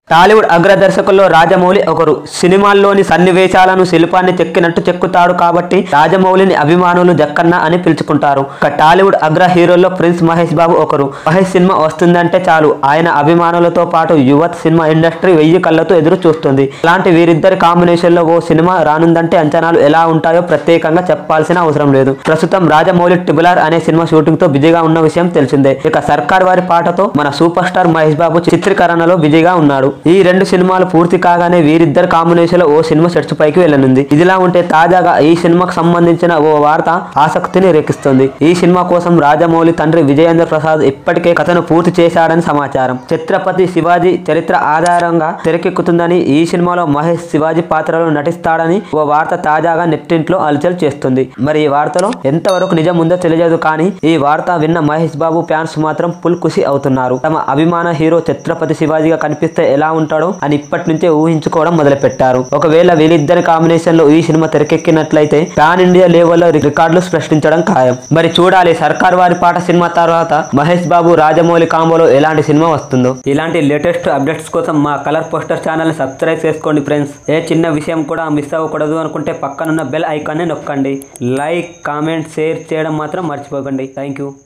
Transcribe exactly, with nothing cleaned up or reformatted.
టాలీవుడ్ అగ్రదర్శకుల్లో రాజమౌళి ఒకరు. సినిమాల్లోని సన్నివేశాలను శిల్పాన్ని చెక్కినట్టు చెక్కుతాడు కాబట్టి రాజమౌళిని అభిమానులు జక్కన్న అని పిలుచుకుంటారు. ఇక టాలీవుడ్ అగ్ర హీరోల్లో ప్రిన్స్ మహేష్ బాబు ఒకరు. మహేష్ సినిమా వస్తుందంటే చాలు ఆయన అభిమానులతో పాటు యువత్ సినిమా ఇండస్ట్రీ వెయ్యి కళ్ళతో ఎదురు చూస్తుంది. అలాంటి వీరిద్దరి కాంబినేషన్ లో ఓ సినిమా రానుందంటే అంచనాలు ఎలా ఉంటాయో ప్రత్యేకంగా చెప్పాల్సిన అవసరం లేదు. ప్రస్తుతం రాజమౌళి ట్రిబుల్ ఆర్ అనే సినిమా షూటింగ్ తో బిజీగా ఉన్న విషయం తెలిసిందే. ఇక సర్కార్ వారి పాటతో మన సూపర్ స్టార్ మహేష్ బాబు చిత్రీకరణలో బిజీగా ఉన్నాడు. ఈ రెండు సినిమాలు పూర్తి కాగానే వీరిద్దరు కాంబినేషన్ లో ఓ సినిమా సెట్స్ పైకి వెళ్ళనుంది. ఇదిలా ఉంటే తాజాగా ఈ సినిమాకు సంబంధించిన ఓ వార్త ఆసక్తిని రేకిస్తుంది. ఈ సినిమా కోసం రాజమౌళి తండ్రి విజయేంద్ర ప్రసాద్ ఇప్పటికే కథను పూర్తి చేశాడని సమాచారం. ఛత్రపతి శివాజీ చరిత్ర ఆధారంగా తెరకెక్కుతుందని, ఈ సినిమాలో మహేష్ శివాజీ పాత్రలో నటిస్తాడని ఓ వార్త తాజాగా నెట్టింట్లో అలచల్ చేస్తుంది. మరి ఈ వార్తలో ఎంతవరకు నిజం ఉందో తెలియదు కానీ ఈ వార్త విన్న మహేష్ బాబు ఫ్యాన్స్ మాత్రం ఫుల్ ఖుషి అవుతున్నారు. తమ అభిమాన హీరో ఛత్రపతి శివాజీగా కనిపిస్తే ఎలా ఉంటాడో అని ఇప్పటి నుంచే ఊహించుకోవడం మొదలు పెట్టారు. ఒకవేళ వీళ్ళిద్దరి కాంబినేషన్ లో ఈ సినిమా తెరకెక్కినట్లయితే పాన్ ఇండియా లెవెల్లో రికార్డులు సృష్టించడం ఖాయం. మరి చూడాలి సర్కార్ వారి పాట సినిమా తర్వాత మహేష్ బాబు రాజమౌళి కాంబోలో ఎలాంటి సినిమా వస్తుందో. ఇలాంటి లేటెస్ట్ అప్డేట్స్ కోసం మా కలర్ పోస్టర్ ఛానల్ ని సబ్స్క్రైబ్ చేసుకోండి ఫ్రెండ్స్. ఏ చిన్న విషయం కూడా మిస్ అవ్వకూడదు అనుకుంటే పక్కనున్న బెల్ ఐకాన్ ని నొక్కండి. లైక్, కామెంట్, షేర్ చేయడం మాత్రం మర్చిపోకండి. Thank you.